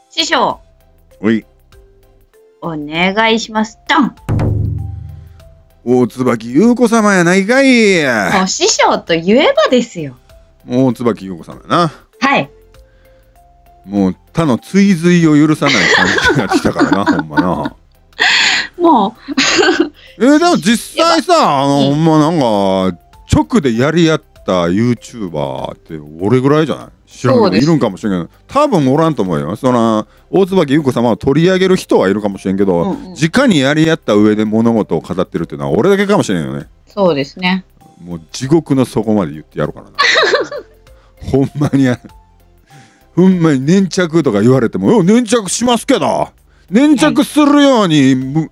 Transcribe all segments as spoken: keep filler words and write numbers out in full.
師匠、 おい、 お願いします。ドン。 大椿優子様やないかい。 もう師匠と言えばですよ。 大椿優子様やな。 はい。 もう他の追随を許さない感じになってきたからな、ほんまな。 もえー、でも実際さ、あの、ほんまなんか直でやり合った YouTuber って俺ぐらいじゃない？知らんけどいるんかもしれんけど、多分おらんと思うよ。その大椿優子様を取り上げる人はいるかもしれんけど、うんうん、直にやり合った上で物事を語ってるっていうのは俺だけかもしれんよね。 そうですね。 もう地獄の底まで言ってやるからな。ほんまにほんまに粘着とか言われても粘着しますけど、粘着するように、はい、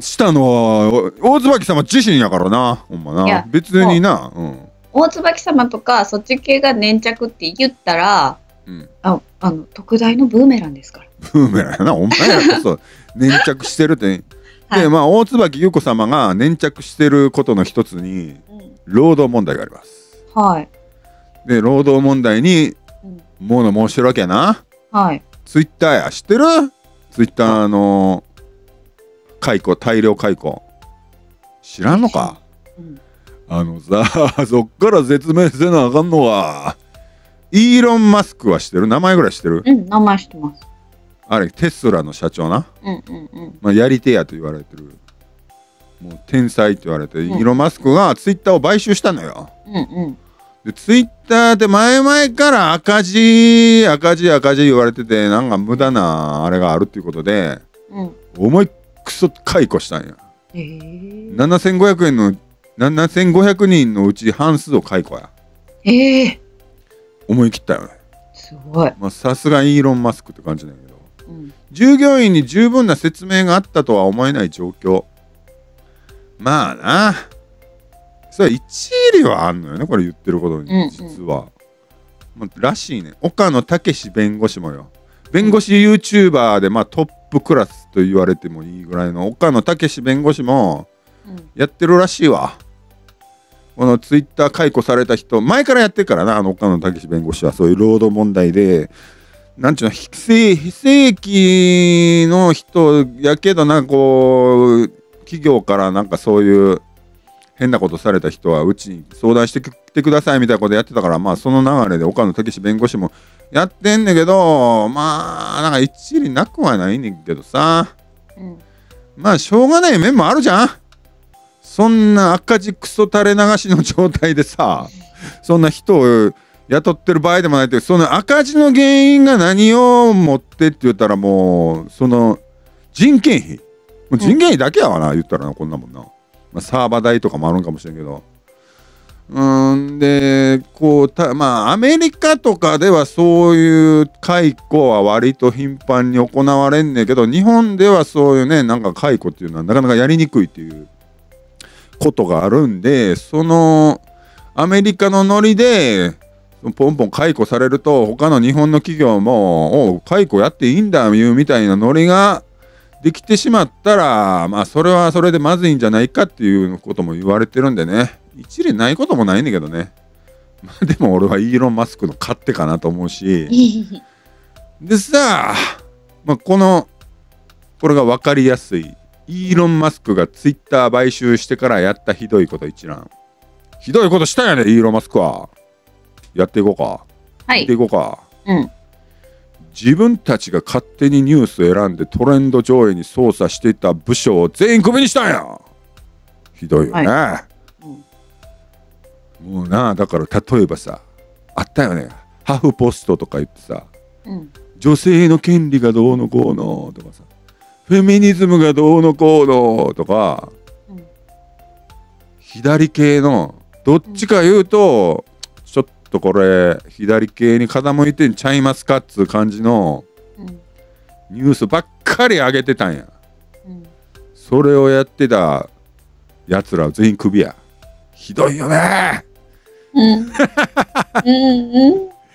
したのは大椿様自身やからな。ほんまな。別にな、うん、 大椿様とかそっち系が粘着って言ったら、うん、ああの特大のブーメランですから。 ブーメランやな。お前らこそ粘着してるって。はい、でまあ大椿優子様が粘着してることの一つに、うん、労働問題があります。はい。で労働問題に物申してるわけやな。はい。ツイッターや、知ってる？ツイッターの解雇、大量解雇知らんのか？うん、あのさ、そっから説明せなあかんのはイーロン・マスクは知ってる？名前ぐらい知ってる？ うん、名前知ってます。 あれテスラの社長な。うんうんうん。まあやり手やと言われてる、もう天才って言われて、うん、イーロン・マスクがツイッターを買収したのよ。うんうん。でツイッターって前々から赤字赤字赤字言われてて、なんか無駄なあれがあるっていうことで、うん、思いっくそ解雇したんや。えー、ななせんごひゃくえんのななせんごひゃくにんのうち半数を解雇や。えー、思い切ったよね。すごい。まあさすがイーロン・マスクって感じなんやけど、うん、従業員に十分な説明があったとは思えない状況。まあな、それ一理はあんのよね、これ言ってることに、実は。うんうん、らしいね。岡野武弁護士もよ。弁護士 YouTuber で、まあ、トップクラスと言われてもいいぐらいの岡野武弁護士もやってるらしいわ。このツイッター解雇された人、前からやってるからな、あの岡野武弁護士は。そういう労働問題で、なんちゅうの、非正非正規の人やけど、なんかこう、企業からなんかそういう、変なことされた人はうちに相談してきてくださいみたいなことやってたから、まあその流れで岡野武弁護士もやってんねんけど、まあなんか一理なくはないねんけどさ、うん、まあしょうがない面もあるじゃん。そんな赤字クソ垂れ流しの状態でさ、そんな人を雇ってる場合でもないって、その赤字の原因が何を持ってって言ったら、もうその人件費、もう人件費だけやわな、言ったらな、こんなもんな。まあ、サーバー代とかもあるんかもしれんけど、うーんでこうたまあアメリカとかではそういう解雇は割と頻繁に行われんねんけど、日本ではそういうね、なんか解雇っていうのはなかなかやりにくいっていうことがあるんで、そのアメリカのノリでポンポン解雇されると、他の日本の企業もお解雇やっていいんだいうみたいなノリができてしまったら、まあそれはそれでまずいんじゃないかっていうことも言われてるんでね、一理ないこともないんだけどね。まあでも俺はイーロン・マスクの勝手かなと思うしでさ、まあ、このこれが分かりやすいイーロン・マスクがツイッター買収してからやったひどいこと一覧。ひどいことしたんやね、イーロン・マスクは。やっていこうか。はい、やっていこうか。うん。自分たちが勝手にニュースを選んでトレンド上位に操作していた部署を全員クビにしたんや。ひどいよね。はい、うん、もうな、だから例えばさ、あったよね、ハフポストとか言ってさ、うん、女性の権利がどうのこうのとかさ、フェミニズムがどうのこうのとか、うん、左系のどっちか言うと、うんとこれ左系に傾いてんちゃいますかっつう感じのニュースばっかり上げてたんや、うん、それをやってたやつらは全員クビや。ひどいよね、うん、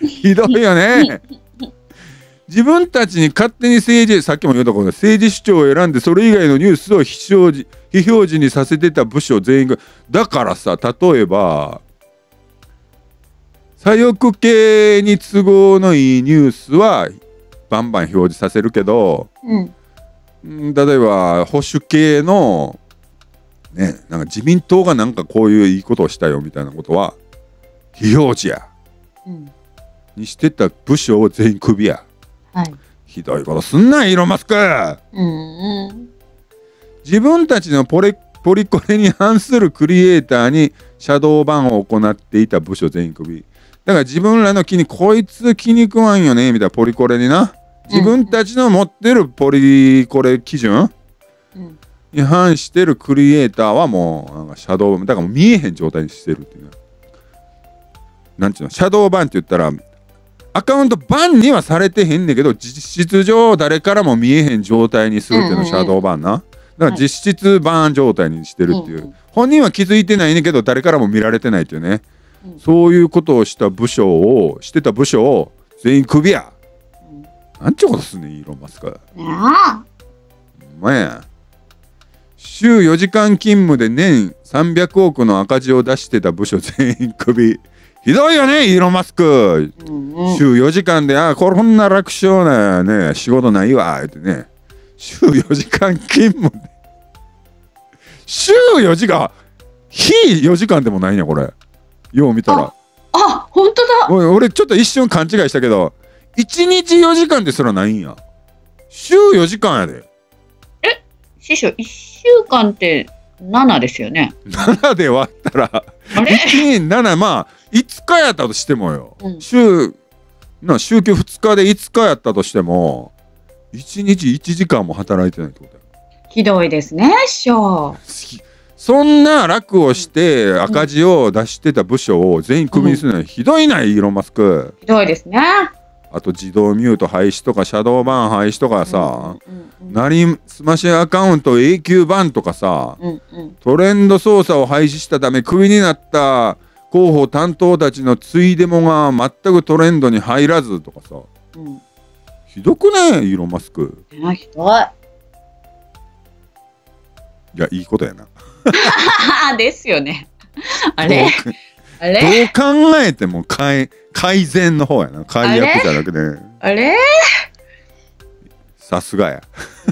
ひどいよね自分たちに勝手に政治、さっきも言ったことで政治主張を選んでそれ以外のニュースを非表示、非表示にさせてた部署全員が、だからさ、例えば左翼系に都合のいいニュースはバンバン表示させるけど、 うん、 例えば保守系のね、なんか自民党がなんかこういういいことをしたよみたいなことは非表示や、うん、にしてた部署を全員クビや、はい、ひどいことすんなイーロン・マスク、うんうん、自分たちのポレポリコレに反するクリエイターにシャドーバンを行っていた部署全員クビだから自分らの気にこいつ気に食わんよねみたいなポリコレにな自分たちの持ってるポリコレ基準、うんに反してるクリエイターはもうなんかシャドーだからもう見えへん状態にしてるっていうなんていうのシャドーバンって言ったらアカウントバンにはされてへんねんけど実質上誰からも見えへん状態にするっていうのシャドーバンなだから実質バン状態にしてるっていう、はい、本人は気づいてないねんけど誰からも見られてないっていうね、うん、そういうことをした部署をしてた部署を全員クビや、うん、なんちゅうことすんねんイーロン・マスクあお前や週よじかん勤務で年さんびゃくおくの赤字を出してた部署全員クビひどいよねイーロン・マスク、うんうん、週よじかんであこんな楽勝なね仕事ないわってね週よじかん勤務で週よじかん日よじかんでもないんやこれよう見たらああ本当だ俺ちょっと一瞬勘違いしたけどいちにちよじかんですらないんや週よじかんやでえ師匠いっしゅうかんってななですよねななで割ったらあれいちにななまあいつかやったとしてもよ、うん、週な週休ふつかでいつかやったとしてもいちにちいちじかんも働いてないってことだよひどいですね師匠そんな楽をして赤字を出してた部署を全員クビにするのはひどいな、うん、イーロン・マスクひどいですねあと自動ミュート廃止とかシャドーバン廃止とかさ、うんうんうん、なりすましアカウント永久バンとかさ、うんうん、トレンド操作を廃止したためクビになった広報担当たちのついでもが全くトレンドに入らずとかさ、うん、ひどくねイーロン・マスクあひどいいやいいことやなですよねあれあれどう考えても改改善の方やな改悪じゃなくてあれさすがや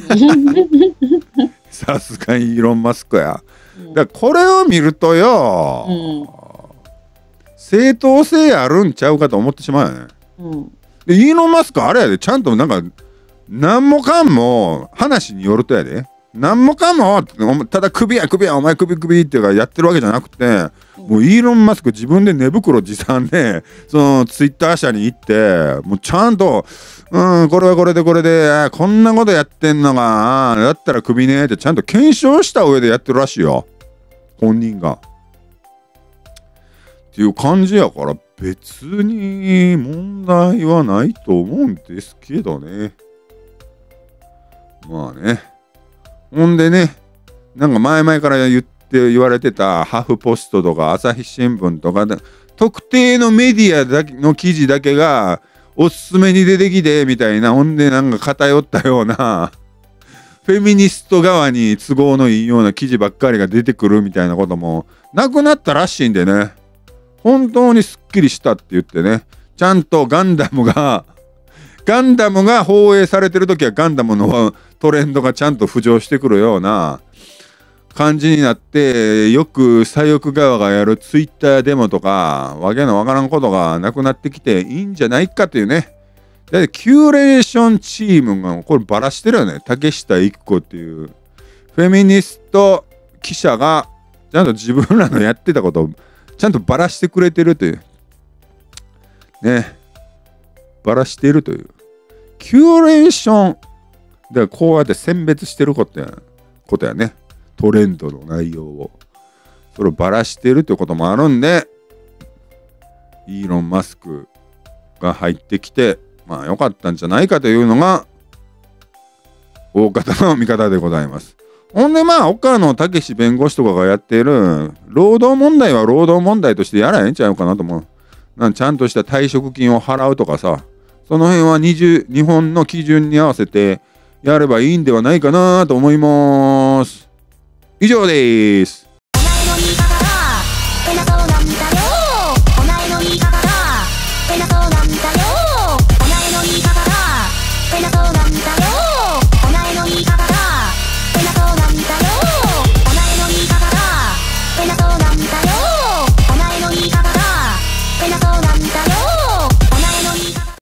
さすがイーロン・マスクや、うん、だからこれを見るとよ、うん、正当性あるんちゃうかと思ってしまうよね、うん、でイーロン・マスクあれやでちゃんとなんか何もかんも話によるとやで何もかもただ首や首やお前首首っていうかやってるわけじゃなくてもうイーロン・マスク自分で寝袋持参でそのツイッター社に行ってもうちゃんとうんこれはこれでこれでこんなことやってんのがだったら首ねってちゃんと検証した上でやってるらしいよ本人がっていう感じやから別に問題はないと思うんですけどねまあねほんでねなんか前々から言って言われてたハフポストとか朝日新聞とか特定のメディアだけの記事だけがおすすめに出てきてみたいなほんでなんか偏ったようなフェミニスト側に都合のいいような記事ばっかりが出てくるみたいなこともなくなったらしいんでね本当にすっきりしたって言ってねちゃんとガンダムがガンダムが放映されてるときはガンダムのトレンドがちゃんと浮上してくるような感じになってよく左翼側がやるツイッターデモとかわけのわからんことがなくなってきていいんじゃないかというねだってキュレーションチームがこれバラしてるよね竹下育子っていうフェミニスト記者がちゃんと自分らのやってたことをちゃんとバラしてくれてるというねバラしているというキュレーションでこうやって選別してることやことやねトレンドの内容をそれをバラしているということもあるんでイーロン・マスクが入ってきてまあ良かったんじゃないかというのが大方の見方でございます。ほんでまあ岡野武弁護士とかがやっている労働問題は労働問題としてやらへんちゃうかなと思う。なんちゃんとした退職金を払うとかさその辺はにじゅう日本の基準に合わせてやればいいんではないかなと思います。以上です。